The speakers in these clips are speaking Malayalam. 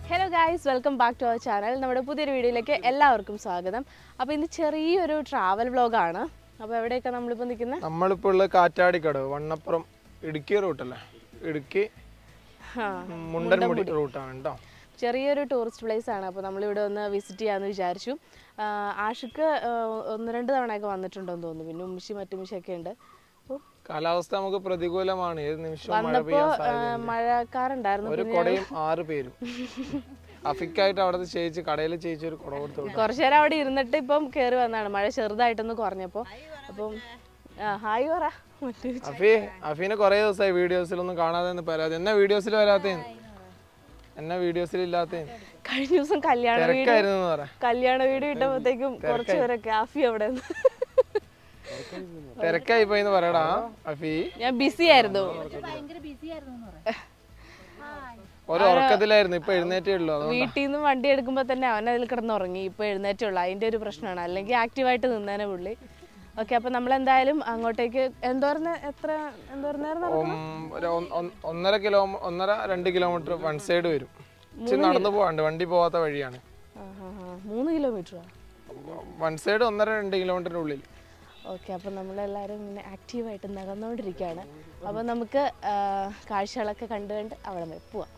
Hello guys, welcome back to our channel. നമ്മുടെ പുതിയൊരു വീഡിയോയിലേക്ക് എല്ലാവർക്കും സ്വാഗതം. അപ്പോൾ ഇന്ന് ചെറിയൊരു ട്രാവൽ വ്ലോഗാണ്. അപ്പോൾ എവിടെയൊക്കെ നമ്മളിപ്പോൾ നിൽക്കുന്നത്? നമ്മളിപ്പോൾ ഉള്ള കാറ്റാടിക്കടവ്, വണ്ണപ്പുറം, ഇടുക്കി റൂട്ടല്ലേ? ഇടുക്കി മുണ്ടൻമുടി റൂട്ടാണ് കേട്ടോ. ചെറിയൊരു ടൂറിസ്റ്റ് പ്ലേസ് ആണ്. അപ്പോൾ നമ്മളിവിടെ ഒന്ന് വിസിറ്റ് ചെയ്യാമെന്ന് വിചാരിച്ചു. ആഷിക്ക് 1-2 തവണയൊക്കെ വന്നിട്ടുണ്ടെന്ന് തോന്നുന്നു. പിന്നെ ഉമ്മിശി മറ്റുമിശിയൊക്കെ ഉണ്ട്. കാലാവസ്ഥ നമുക്ക് പ്രതികൂലമാണ്. ഏത് നിമിഷവും മഴക്കാറുണ്ടായിരുന്നു. ഒരു കുടയും 6 പേരും അഫിക്കായിട്ട് അവിടെ ചേച്ചി കടയിൽ ചേച്ചി ഒരു കുട കൊടുത്തു. കുറച്ചു നേരം അവിടെ ഇരുന്നിട്ട് ഇപ്പം കയറി വന്നതാണ്. മഴ ചെറുതായിട്ടൊന്ന് കുറഞ്ഞപ്പോൾ. അപ്പം ഹായ് പറ. അഫീനെ കുറെ ദിവസമായി വീഡിയോസിലൊന്നും കാണാതെ പരാതി. എന്നാ വീഡിയോസിൽ വരാത്തേ, എന്നാ വീഡിയോസിൽ ഇല്ലാത്തേ? കഴിഞ്ഞ ദിവസം കല്യാണ വീഡിയോ ഇട്ടപ്പോഴത്തേക്കും കുറച്ചു പേരൊക്കെ അഫി അവിടെ തിരക്കായി പോയിന്ന് പറയടാ അഫി. ഞാൻ ബിസി ആയിരുന്നു, ഒരു ഉറക്കത്തിലായിരുന്നു. ഇപ്പൊ എഴുന്നേറ്റേ ഉള്ളൂ. വീട്ടിൽ നിന്ന് വണ്ടി എടുക്കുമ്പോ തന്നെ അവൻ അതിൽ കിടന്നുറങ്ങി. ഇപ്പൊ എഴുന്നേറ്റേ ഉള്ളൂ. അതിന്റെ ഒരു പ്രശ്നമാണ്. അല്ലെങ്കിൽ ആക്റ്റീവായിട്ട് നിന്നേനെ പുള്ളി. ഓക്കെ, അപ്പൊ നമ്മളെന്തായാലും അങ്ങോട്ടേക്ക് എന്തോരം 1.5-2 കിലോമീറ്റർ വൺ സൈഡ് വരും. നടന്നു പോവാണ്ട്, വണ്ടി പോവാത്ത വഴിയാണ്. 3 കിലോമീറ്റർ വൺ സൈഡ് 1.5-2 കിലോമീറ്ററിന്റെ ഉള്ളിൽ. ഓക്കെ, അപ്പം നമ്മളെല്ലാവരും ഇങ്ങനെ ആക്റ്റീവായിട്ട് നടന്നുകൊണ്ടിരിക്കുകയാണ്. അപ്പം നമുക്ക് കാഴ്ചകളൊക്കെ കണ്ട് അവിടെ വരെ പോവാം.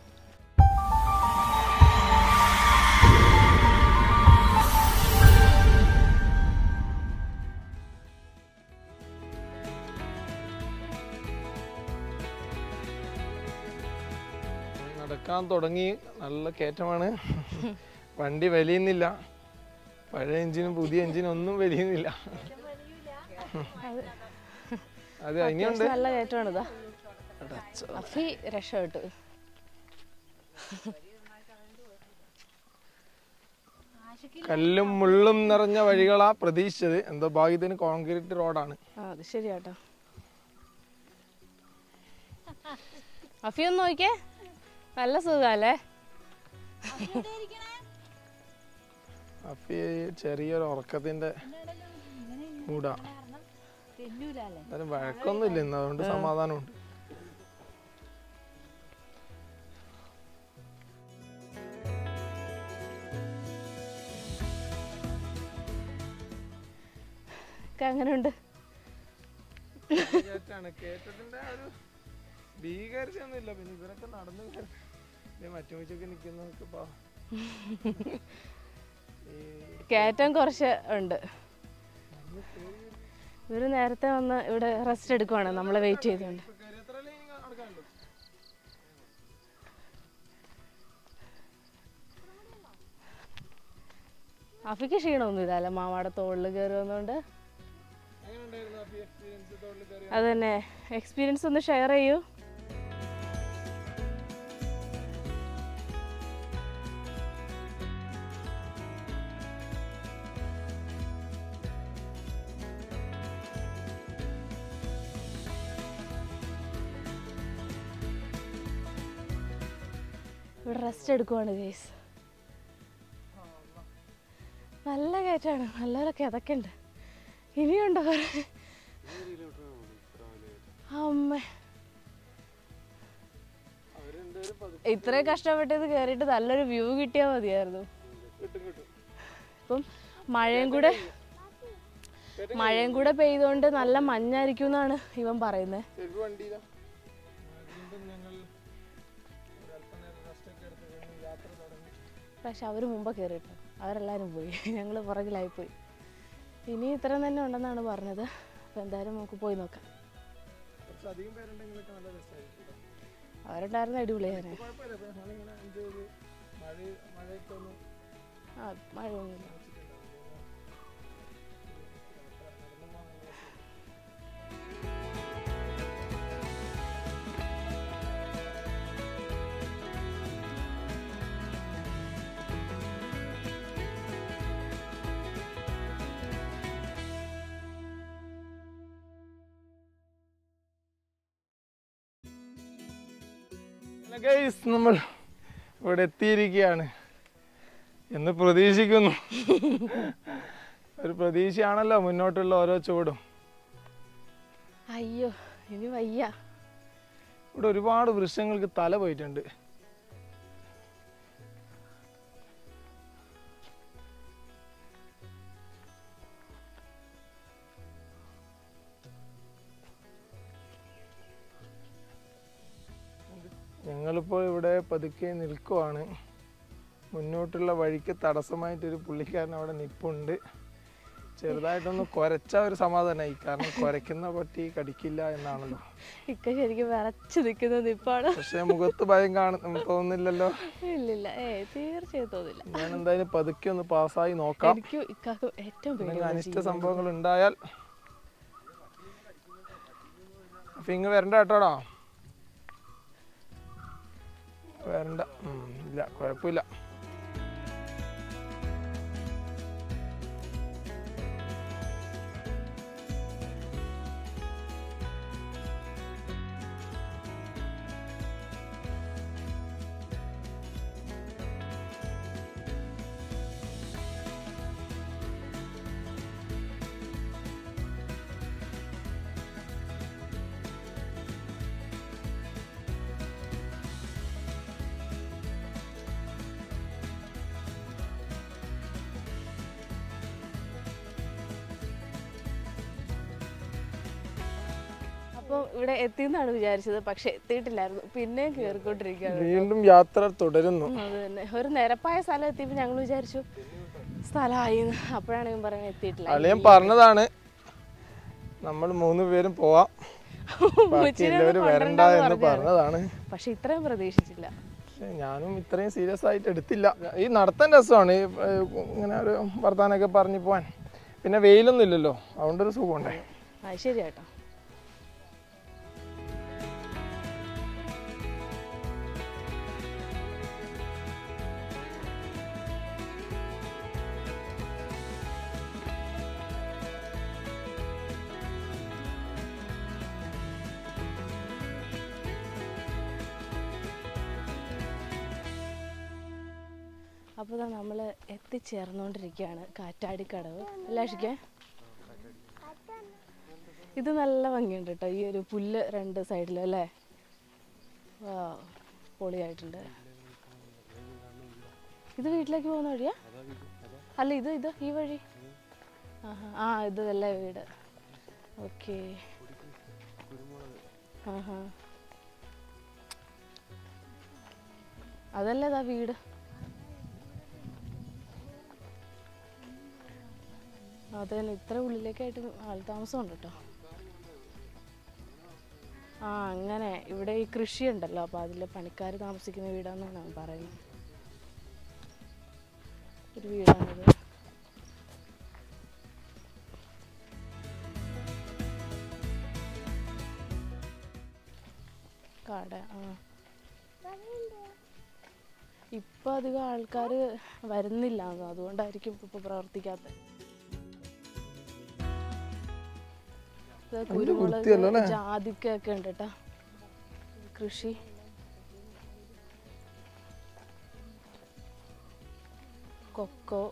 നടക്കാൻ തുടങ്ങി. നല്ല കയറ്റമാണ്. വണ്ടി വലിയുന്നില്ല. പഴയ എഞ്ചിനും പുതിയ എഞ്ചിനും ഒന്നും വലിയുന്നില്ല. അത് ഇനിയുണ്ട്. നല്ല കയറ്റമാണിതാ. അഫി രക്ഷപ്പെട്ടു. കല്ലും മുള്ളും നിറഞ്ഞ വഴികളാ പ്രതീക്ഷിച്ചത്. എന്തോ ഭാഗ്യത്തിന് കോൺക്രീറ്റ് റോഡാണ്. അത് ശരിയാട്ടോ. അഫി ഒന്ന് നോക്കിയേ, നല്ല സുഖല്ലേ? അഫി ചെറിയൊരു ഉറക്കത്തിന്റെ മൂടാ. വഴക്കൊന്നും ഇല്ല ഇന്ന്, അതുകൊണ്ട് സമാധാനമുണ്ട്. അങ്ങനെയുണ്ട്. കേറ്റത്തിന്റെ ഒരു ഭീകരതൊന്നുമില്ല. പിന്നെ ഇവരൊക്കെ നടന്നു മറ്റുമൊക്കെ നിക്കുന്നതൊക്കെ കയറ്റം കുറച്ച് ഉണ്ട്. ഇവര് നേരത്തെ വന്ന് ഇവിടെ റെസ്റ്റ് എടുക്കുവാണ്, നമ്മളെ വെയിറ്റ് ചെയ്തുകൊണ്ട്. അഫിക്ക് ക്ഷീണമൊന്നും ഇതല്ല, മാമാടെ തോളിൽ കയറി വന്നോണ്ട്. അത് തന്നെ, എക്സ്പീരിയൻസ് ഒന്ന് ഷെയർ ചെയ്യൂ. ഇവിടെ റെസ്റ്റ് എടുക്കുവാണ് ഗൈസ്. നല്ല കയറ്റാണ്, നല്ലൊരൊക്കെ അതൊക്കെ ഉണ്ട്. ഇനിയുണ്ടോ അമ്മ? ഇത്രയും കഷ്ടപ്പെട്ടത് കയറിയിട്ട് നല്ലൊരു വ്യൂ കിട്ടിയാൽ മതിയായിരുന്നു. ഇപ്പം മഴയും കൂടെ പെയ്തുകൊണ്ട് നല്ല മഞ്ഞായിരിക്കും എന്നാണ് ഇവൻ പറയുന്നത്. പക്ഷെ അവർ മുമ്പ് കയറിയിട്ടു, അവരെല്ലാവരും പോയി, ഞങ്ങൾ പുറകിലായിപ്പോയി. ഇനി ഇത്ര തന്നെ ഉണ്ടെന്നാണ് പറഞ്ഞത്. അപ്പം എന്തായാലും നമുക്ക് പോയി നോക്കാം. അവരുണ്ടായിരുന്ന അടിപൊളിയാണ്. മഴയൊന്നുമില്ല. നമ്മൾ ഇവിടെ എത്തിയിരിക്കുകയാണ് എന്ന് പ്രതീക്ഷിക്കുന്നു. ഒരു പ്രതീക്ഷയാണല്ലോ മുന്നോട്ടുള്ള ഓരോ ചുവടും. അയ്യോ, ഇനി വയ്യ. ഇവിടെ ഒരുപാട് വൃക്ഷങ്ങൾക്ക് തല പോയിട്ടുണ്ട്. ഞങ്ങളിപ്പോൾ ഇവിടെ പതുക്കെ നിൽക്കുവാണ്. മുന്നോട്ടുള്ള വഴിക്ക് തടസ്സമായിട്ടൊരു പുള്ളിക്കാരൻ അവിടെ നിൽപ്പുണ്ട്. ചെറുതായിട്ടൊന്ന് കുരച്ച ഒരു സമാധാനമായി, കാരണം കുരയ്ക്കുന്ന പട്ടി കടിക്കില്ല എന്നാണല്ലോ. ഇക്ക ശരിക്കും വിറച്ച് നിൽക്കുന്ന നിപ്പാണ്. പക്ഷെ മുഖത്ത് ഭയം തോന്നുന്നില്ലല്ലോ. ഇല്ലില്ല, തീർച്ചയായും തോന്നില്ല. ഞാൻ എന്തായാലും പതുക്കെ ഒന്ന് പാസ്സായി നോക്കാം. എനിക്ക് ഇക്കാക്ക് ഏറ്റവും പേടി അനിഷ്ട സംഭവങ്ങൾ ഉണ്ടായാൽ ഫിങ് വരണ്ട കേട്ടോടാ. വരണ്ട. ഇല്ല, കുഴപ്പമില്ല. അപ്പോൾ ഇവിടെ എത്തിയെന്നാണ് വിചാരിച്ചത്, പക്ഷെ എത്തിയിട്ടില്ലായിരുന്നു. പിന്നെയും കയറിക്കൊണ്ടിരിക്കുകയാണ്. വീണ്ടും യാത്ര തുടരുന്നു. അത് തന്നെ, ഒരു നിരപ്പായ സ്ഥലം എത്തിയപ്പോൾ ഞങ്ങൾ വിചാരിച്ചു സ്ഥലമായി. അപ്പോഴാണ് ഇവൻ പറയുന്നത് എത്തിയിട്ടില്ല. അളിയൻ പറഞ്ഞതാണ് നമ്മൾ 3 പേരും പോവാം, വരണ്ട എന്ന് പറഞ്ഞതാണ്. പക്ഷെ ഇത്രയും പ്രതീക്ഷിച്ചില്ല. ഞാനും ഇത്രയും സീരിയസ് ആയിട്ട് എടുത്തില്ല. ഈ നടത്താൻ രസമാണ്, ഈ ഇങ്ങനെ ഒരു വർത്താനൊക്കെ പറഞ്ഞു പോവാൻ. പിന്നെ വെയിലൊന്നും ഇല്ലല്ലോ, അതുകൊണ്ടൊരു സുഖമുണ്ടേ. അത് ശരിയാട്ടോ. അപ്പോൾ നമ്മൾ എത്തിച്ചേർന്നുകൊണ്ടിരിക്കുകയാണ് കാറ്റാടിക്കടവ്. അല്ലാഷിക്കേ, ഇത് നല്ല ഭംഗിയുണ്ട് കേട്ടോ, ഈ ഒരു പുല്ല് 2 സൈഡിലും അല്ലേ. പൊളിയായിട്ടുണ്ട്. ഇത് വീട്ടിലേക്ക് പോകുന്ന വഴിയാ? അല്ല, ഇത് ഈ വഴി. ഇത് അല്ലേ വീട്. ഓക്കെ. അതല്ലേ ഇതാ വീട്. അത് തന്നെ, ഇത്ര ഉള്ളിലേക്കായിട്ട് ആൾതാമസം ഉണ്ട് കേട്ടോ. അങ്ങനെ ഇവിടെ ഈ കൃഷി ഉണ്ടല്ലോ, അപ്പോൾ അതിൽ പണിക്കാർ താമസിക്കുന്ന വീടാണെന്നാണ് പറയുന്നത്. ഒരു വീടാണിത്. കട. ഇപ്പം അധികം ആൾക്കാർ വരുന്നില്ല, അതുകൊണ്ടായിരിക്കും ഇപ്പോൾ പ്രവർത്തിക്കാത്തത്. കുരുമുളക്, ജാതിക്കൊക്കെ ഉണ്ട് കേട്ടോ കൃഷി. കൊക്കോ.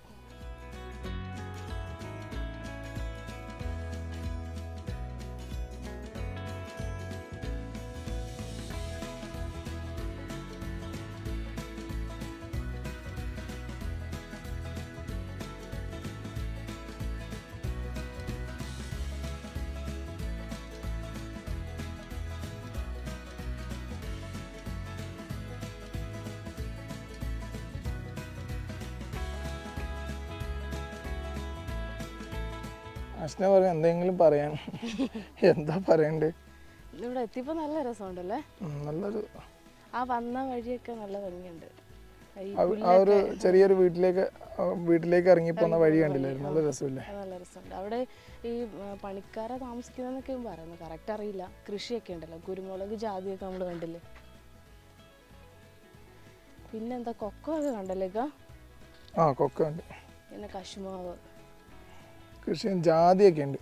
അശ്ന പറയാം, എന്തെങ്കിലും പറയാൻ. എന്താ പറയണ്ടേ? ഇവിടെ എത്തിയപ്പോൾ നല്ല രസമുണ്ടല്ലേ. നല്ലൊരു വന്ന വഴിയൊക്കെ നല്ല ഭംഗിയുണ്ട്. ആ ഒരു ചെറിയൊരു വീട്ടിലേക്ക് ഇറങ്ങിപ്പോന്ന വഴി കണ്ടില്ലായിരുന്നു? നല്ല രസമില്ലേ? നല്ല രസമുണ്ട്. അവിടെ ഈ പണിക്കാരെ താമസിക്കുന്നതെന്നൊക്കെ പറയുന്നു, കറക്റ്റ് അറിയില്ല. കൃഷിയൊക്കെ ഉണ്ടല്ലോ, കുരുമുളക്, ജാതിയൊക്കെ നമ്മൾ കണ്ടില്ലേ. പിന്നെന്താ, കൊക്കോ ഒക്കെ കണ്ടല്ലേക്കാ? കൊക്കോ ഉണ്ട്. പിന്നെ കശുമാവ്, കൃഷിയും ജാതിയൊക്കെ ഉണ്ട്.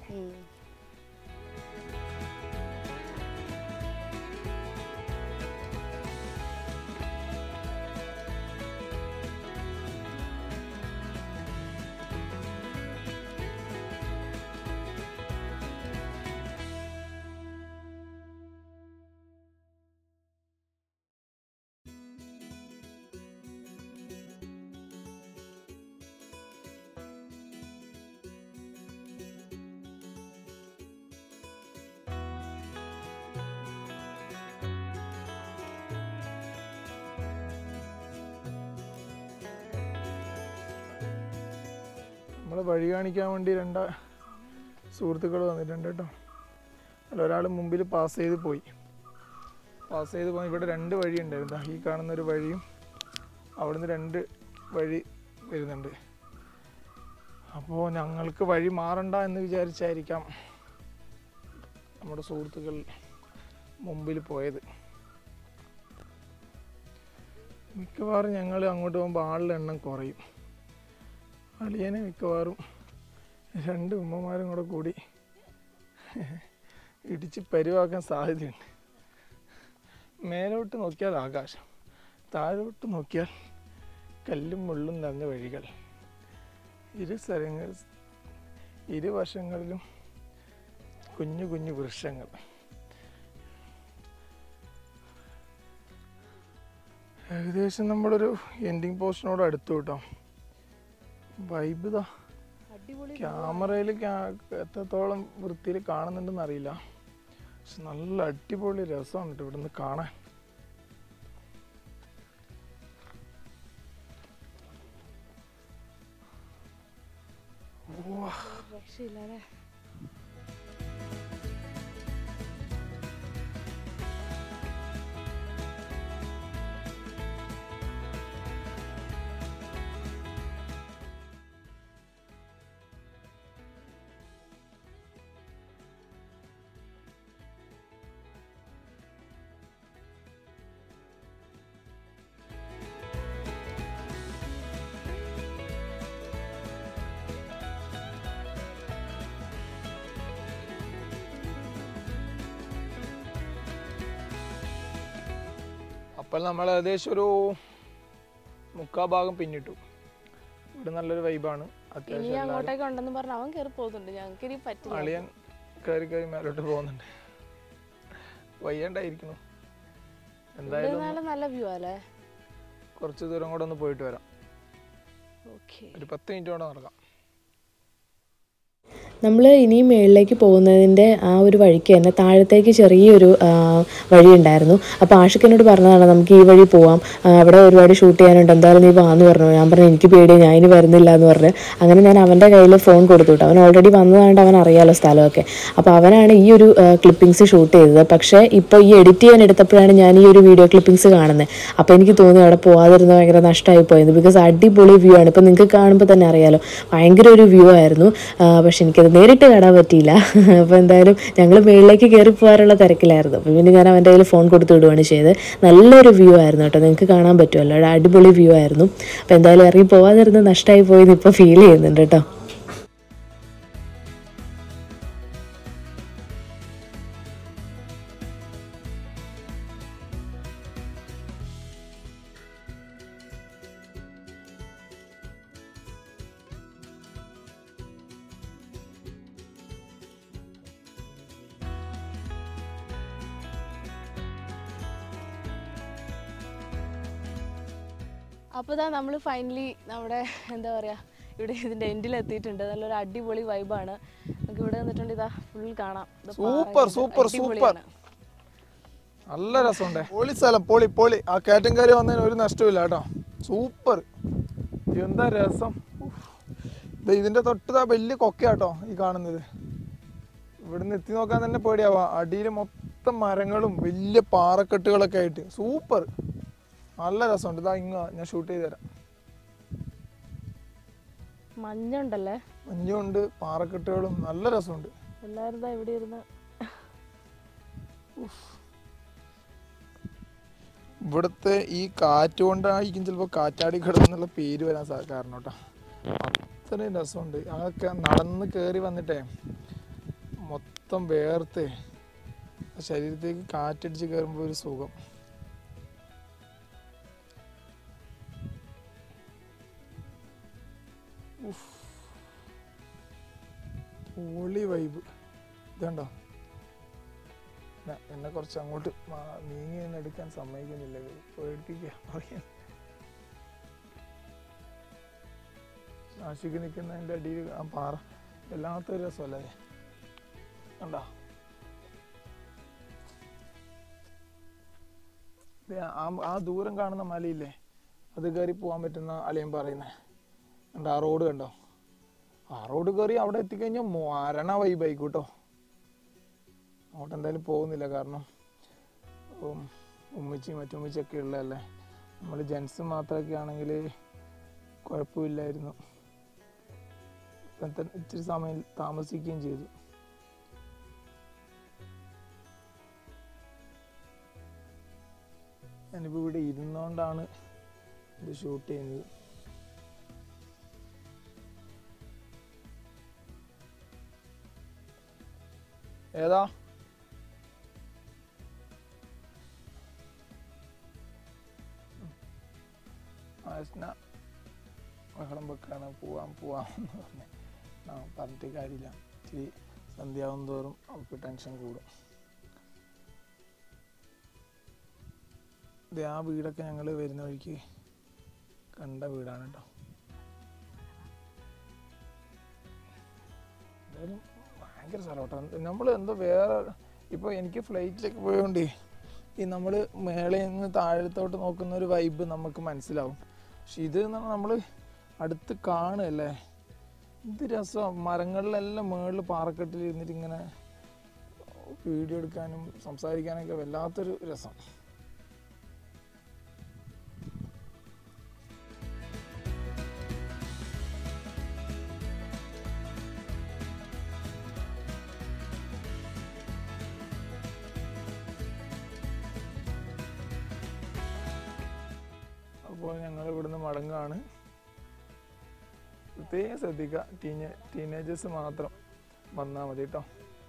നമ്മൾ വഴി കാണിക്കാൻ വേണ്ടി 2 സുഹൃത്തുക്കൾ വന്നിട്ടുണ്ട് കേട്ടോ. ഒരാൾ മുമ്പിൽ പാസ് ചെയ്ത് പോയി. ഇവിടെ 2 വഴി ഉണ്ടായിരുന്നു. ഈ കാണുന്നൊരു വഴിയും അവിടുന്ന് 2 വഴി വരുന്നുണ്ട്. അപ്പോൾ ഞങ്ങൾക്ക് വഴി മാറണ്ട എന്ന് വിചാരിച്ചായിരിക്കാം നമ്മുടെ സുഹൃത്തുക്കൾ മുമ്പിൽ പോയത്. മിക്കവാറും ഞങ്ങൾ അങ്ങോട്ട് പോകുമ്പോൾ ആളുടെ എണ്ണം കുറയും. അളിയനെ മിക്കവാറും 2 ഉമ്മമാരും കൂടി ഇടിച്ച് പരിവാക്കാൻ സാധ്യതയുണ്ട്. മേലോട്ട് നോക്കിയാൽ ആകാശം, താഴോട്ട് നോക്കിയാൽ കല്ലും മുള്ളും നിറഞ്ഞ വഴികൾ. ഇരുവശങ്ങളിലും കുഞ്ഞു കുഞ്ഞു വൃക്ഷങ്ങൾ. ഏകദേശം നമ്മളൊരു എൻഡിങ് പോസ്റ്റിനോട് അടുത്തു കേട്ടോ. വൈബ് ഇതാ ക്യാമറയിൽ എത്രത്തോളം വൃത്തിയിൽ കാണുന്നുണ്ടെന്ന് അറിയില്ല, പക്ഷെ നല്ല അടിപൊളി രസമാണ് കേട്ടോ ഇവിടുന്ന് കാണാൻ. രക്ഷയില്ലേ. അപ്പോൾ നമ്മൾ ഏകദേശം ഒരു 3/4 ഭാഗം പിന്നിട്ടു. ഇവിടെ നല്ലൊരു വൈബാണ്. അത്യാവശ്യം അങ്ങോട്ടേക്ക് ഉണ്ടെന്ന് പറഞ്ഞ അവൻ കയറി പോകുന്നുണ്ട്. ഞങ്ങൾക്ക് പറ്റില്ല. അളിയൻ കയറി മേലോട്ട് പോകുന്നുണ്ട്. വയ്യണ്ടായിരിക്കുന്നു. എന്തായാലും നല്ല വ്യൂ അല്ലേ. കുറച്ച് ദൂരം കൂടെ ഒന്ന് പോയിട്ട് വരാം. ഒരു 10 മിനിറ്റ് കൂടെ നടക്കാം. നമ്മൾ ഇനിയും മുകളിലേക്ക് പോകുന്നതിൻ്റെ ആ ഒരു വഴിക്ക് തന്നെ താഴത്തേക്ക് ചെറിയൊരു വഴി ഉണ്ടായിരുന്നു. അപ്പോൾ ആഷിഖിനോട് പറഞ്ഞതാണ് നമുക്ക് ഈ വഴി പോവാം, അവിടെ ഒരുപാട് ഷൂട്ട് ചെയ്യാനുണ്ട്, എന്തായാലും നീ വാന്ന് പറഞ്ഞു. ഞാൻ പറഞ്ഞു എനിക്ക് പേടിയാണ്, ഞാൻ ഇനി വരുന്നില്ല എന്ന് പറഞ്ഞ്. അങ്ങനെ ഞാൻ അവൻ്റെ കയ്യിൽ ഫോൺ കൊടുത്തു വിട്ടു. അവൻ ഓൾറെഡി വന്നതാണ്ട് അവൻ അറിയാലോ സ്ഥലമൊക്കെ. അപ്പോൾ അവനാണ് ഈ ഒരു ക്ലിപ്പിങ്സ് ഷൂട്ട് ചെയ്തത്. പക്ഷേ ഇപ്പോൾ ഈ എഡിറ്റ് ചെയ്യാൻ എടുത്തപ്പോഴാണ് ഞാൻ ഈ ഒരു വീഡിയോ ക്ലിപ്പിങ്സ് കാണുന്നത്. അപ്പോൾ എനിക്ക് തോന്നി അവിടെ പോകാതിരുന്ന ഭയങ്കര നഷ്ടമായി പോയത്. ബിക്കോസ് അടിപൊളി വ്യൂ ആണ്. ഇപ്പോൾ നിങ്ങൾക്ക് കാണുമ്പോൾ തന്നെ അറിയാലോ, ഭയങ്കര ഒരു വ്യൂ ആയിരുന്നു. പക്ഷെ എനിക്കത് നേരിട്ട് കാണാൻ പറ്റിയില്ല. അപ്പോൾ എന്തായാലും ഞങ്ങൾ മുകളിലേക്ക് കയറി പോകാനുള്ള തിരക്കിലായിരുന്നു. അപ്പോൾ പിന്നെ ഞാൻ അവൻ്റെ കയ്യിൽ ഫോൺ കൊടുത്തു വിടുകയാണ് ചെയ്തത്. നല്ലൊരു വ്യൂ ആയിരുന്നു കേട്ടോ, നിങ്ങൾക്ക് കാണാൻ പറ്റുമല്ലോ, അടിപൊളി വ്യൂ ആയിരുന്നു. അപ്പോൾ എന്തായാലും ഇറങ്ങി പോകാതിരുന്ന് നഷ്ടമായി പോയെന്ന് ഇപ്പോൾ ഫീൽ ചെയ്യുന്നുണ്ട് കേട്ടോ. അപ്പോൾ ഇതാ നമ്മൾ ഫൈനലി നമ്മുടെ എന്താ പറയുക ഇവിടെ ഇതിൻ്റെ എൻഡിലെത്തിയിട്ടുണ്ട്. നല്ലൊരു അടിപൊളി വൈബാണ്. നമുക്ക് ഇവിടെ നിന്നിട്ടുണ്ട്, ഇതാ ഫുൾ കാണാം. സൂപ്പർ നല്ല രസമുണ്ട്. പൊളി സ്ഥലം, പൊളി. ആ കയറ്റംകാരി വന്നതിന് ഒരു നഷ്ടമില്ല കേട്ടോ. സൂപ്പർ, എന്താ രസം. ഇതിൻ്റെ തൊട്ട് വലിയ കൊക്കയാട്ടോ ഈ കാണുന്നത്. ഇവിടുന്ന് എത്തി നോക്കാൻ തന്നെ പേടിയാവാ. അടിയിൽ മൊത്തം മരങ്ങളും വലിയ പാറക്കെട്ടുകളൊക്കെ ആയിട്ട് സൂപ്പർ, നല്ല രസമുണ്ട്. ഇതാ ഞാൻ ഷൂട്ട് ചെയ്ത് തരാം. മഞ്ഞുണ്ടല്ലേ, മഞ്ഞുണ്ട്, പാറക്കെട്ടുകളും, നല്ല രസമുണ്ട്. എല്ലാവരും ഇവിടെ ഇരുന്ന് ഇവിടുത്തെ ഈ കാറ്റ് കൊണ്ടായിരിക്കും ചിലപ്പോൾ കാറ്റാടി കിടന്നുള്ള പേര് വരാൻ കാരണം കേട്ടോ. അത്രയും രസമുണ്ട്. അതൊക്കെ നടന്ന് കയറി വന്നിട്ടേ മൊത്തം വേർത്ത് ശരീരത്തേക്ക് കാറ്റടിച്ച് കയറുമ്പോൾ ഒരു സുഖം. പൊളി വൈബ്. ഇതുണ്ടോ, എന്നെ കുറച്ച് അങ്ങോട്ട് നീങ്ങി തന്നെ എടുക്കാൻ സമ്മതിക്കുന്നില്ല, പേടിപ്പിക്കുക പറയാൻ. ആശിക്ക് നിൽക്കുന്നതിൻ്റെ അടിയിൽ ആ പാറ വല്ലാത്തൊരു രസമല്ലേ, കണ്ടോ. ആ ദൂരം കാണുന്ന മലയില്ലേ, അത് കയറി പോകാൻ പറ്റുന്ന അളിയൻ പറയുന്നത് കണ്ടോ. ആ റോഡ് കണ്ടോ, ആ റോഡ് കയറി അവിടെ എത്തിക്കഴിഞ്ഞാൽ മരണ വൈബായിക്കോട്ടോ. അങ്ങോട്ട് എന്തായാലും പോകുന്നില്ല, കാരണം ഉമ്മച്ചിയും മറ്റുമ്മച്ചിയൊക്കെ ഉള്ളതല്ലേ. നമ്മൾ ജെൻസ് മാത്രമൊക്കെ ആണെങ്കിൽ കുഴപ്പമില്ലായിരുന്നു. ഇച്ചിരി സമയം താമസിക്കുകയും ചെയ്തു. ഞാനിപ്പോൾ ഇവിടെ ഇരുന്നുകൊണ്ടാണ് ഇത് ഷൂട്ട് ചെയ്യുന്നത്. ഏതാ ബഹളം വെക്കാണ്, പോവാമെന്ന് പറഞ്ഞിട്ട് കാര്യമില്ല. ഇച്ചിരി സന്ധ്യാവും തോറും അവൾക്ക് ടെൻഷൻ കൂടും. ഇത് ആ വീടൊക്കെ ഞങ്ങൾ വരുന്ന വഴിക്ക് കണ്ട വീടാണ് കേട്ടോ. എന്തായാലും ഭയങ്കര സ്ഥലം. നമ്മൾ എന്തോ വേറെ ഇപ്പോൾ എനിക്ക് ഫ്ലൈറ്റിലൊക്കെ പോയതുകൊണ്ട് ഈ നമ്മൾ മേളയിൽ നിന്ന് താഴത്തോട്ട് നോക്കുന്ന ഒരു വൈബ് നമുക്ക് മനസ്സിലാവും. പക്ഷെ ഇത് നമ്മൾ അടുത്ത് കാണുകയല്ലേ, ഇത് രസം. മരങ്ങളിലെല്ലാം മുകളിൽ പാറക്കെട്ടിൽ ഇരുന്നിട്ട് ഇങ്ങനെ വീഡിയോ എടുക്കാനും സംസാരിക്കാനൊക്കെ വല്ലാത്തൊരു രസം. അപ്പോൾ ഞങ്ങൾ ഇവിടുന്ന് മടങ്ങാണ്. പ്രത്യേകം ശ്രദ്ധിക്കുക, ടീനേജേഴ്സ് മാത്രം വന്നാൽ മതി കേട്ടോ.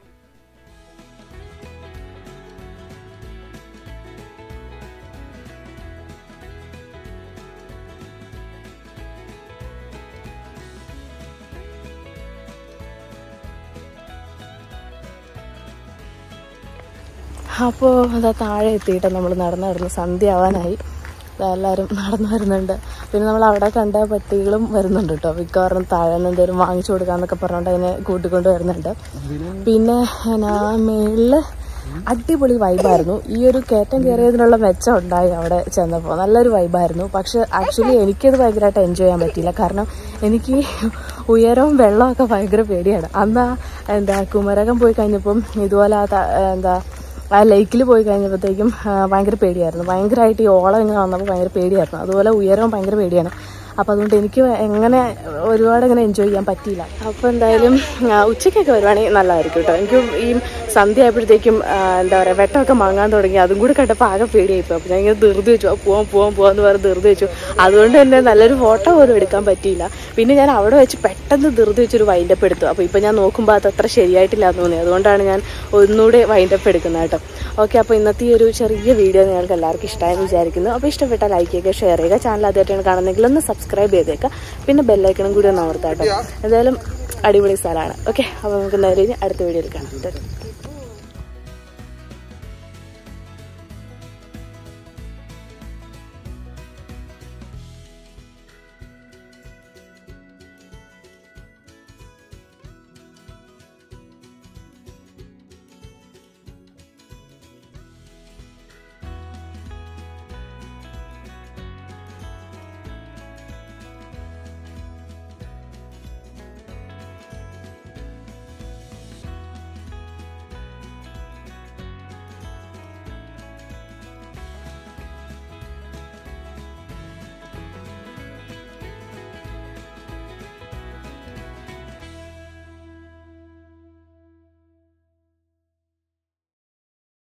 അപ്പോൾ അതാ താഴെ എത്തിയിട്ട് നമ്മൾ നടന്ന് സന്ധ്യ ആവാനായി. എല്ലാവരും നടന്നു വരുന്നുണ്ട്. പിന്നെ നമ്മൾ അവിടെ കണ്ട പട്ടികളും വരുന്നുണ്ട് കേട്ടോ. മിക്കവാറും താഴെ നിന്ന് എന്തെങ്കിലും വാങ്ങിച്ചു കൊടുക്കാന്നൊക്കെ പറഞ്ഞുകൊണ്ട് അതിനെ കൂട്ടിക്കൊണ്ട് വരുന്നുണ്ട്. പിന്നെ മേളില് അടിപൊളി വൈബായിരുന്നു. ഈ ഒരു കയറ്റം കയറിയതിനുള്ള മെച്ചം ഉണ്ടായി അവിടെ ചെന്നപ്പോൾ. നല്ലൊരു വൈബായിരുന്നു. പക്ഷെ ആക്ച്വലി എനിക്കത് ഭയങ്കരമായിട്ട് എൻജോയ് ചെയ്യാൻ പറ്റിയില്ല. കാരണം എനിക്ക് ഉയരവും വെള്ളമൊക്കെ ഭയങ്കര പേടിയാണ്. അന്ന് കുമരകം പോയി കഴിഞ്ഞപ്പം ഇതുപോലെ ആ ലേക്കിൽ പോയി കഴിഞ്ഞപ്പോഴത്തേക്കും ഭയങ്കര പേടിയായിരുന്നു. ഭയങ്കരമായിട്ട് ഈ ഓളം ഇങ്ങനെ വന്നപ്പോൾ ഭയങ്കര പേടിയായിരുന്നു. അതുപോലെ ഉയരവും ഭയങ്കര പേടിയാണ്. അപ്പോൾ അതുകൊണ്ട് എനിക്ക് എങ്ങനെ ഒരുപാട് ഇങ്ങനെ എൻജോയ് ചെയ്യാൻ പറ്റിയില്ല. അപ്പോൾ എന്തായാലും ഉച്ചയ്ക്കൊക്കെ വരുവാണെങ്കിൽ നല്ലതായിരിക്കും കേട്ടോ. എനിക്ക് ഈ സന്ധ്യ ആയപ്പോഴത്തേക്കും വെട്ടമൊക്കെ മങ്ങാൻ തുടങ്ങി. അതും കൂടി കണ്ടപ്പോൾ ആകെ പേടിയായിപ്പോയി. അപ്പോൾ ഞാൻ ഇങ്ങനെ ധൃതി വെച്ചു, പോവാന്ന് പറഞ്ഞ് ധൃതി വെച്ചു. അതുകൊണ്ട് തന്നെ നല്ലൊരു ഫോട്ടോ പോലും എടുക്കാൻ പറ്റിയില്ല. പിന്നെ ഞാൻ അവിടെ വെച്ച് പെട്ടെന്ന് ധൃതി വെച്ചൊരു വൈൻഡപ്പ് എടുത്തു. അപ്പോൾ ഇപ്പോൾ ഞാൻ നോക്കുമ്പോൾ അത് അത്ര ശരിയായിട്ടില്ല എന്ന് തോന്നി. അതുകൊണ്ടാണ് ഞാൻ ഒന്നുകൂടെ വൈൻഡപ്പ് എടുക്കുന്നത് കേട്ടോ. ഓക്കെ, അപ്പോൾ ഇന്നത്തെ ഈ ഒരു ചെറിയ വീഡിയോ നിങ്ങൾക്ക് എല്ലാവർക്കും ഇഷ്ടമായെന്ന് വിചാരിക്കുന്നു. അപ്പോൾ ഇഷ്ടപ്പെട്ടാൽ ലൈക്ക് ചെയ്യുക, ഷെയർ ചെയ്യുക. ചാനൽ ആദ്യമായിട്ടാണ് കാണുന്നെങ്കിൽ ഒന്ന് സബ്സ്ക്രൈബ് ചെയ്തേക്കുക. പിന്നെ ബെല്ലൈക്കണും കൂടി ഒന്ന് അമർത്താം കേട്ടോ. എന്തായാലും അടിപൊളി സ്ഥലമാണ്. ഓക്കെ, അപ്പോൾ നമുക്ക് എന്തായാലും അടുത്ത വീഡിയോയിൽ കാണാം.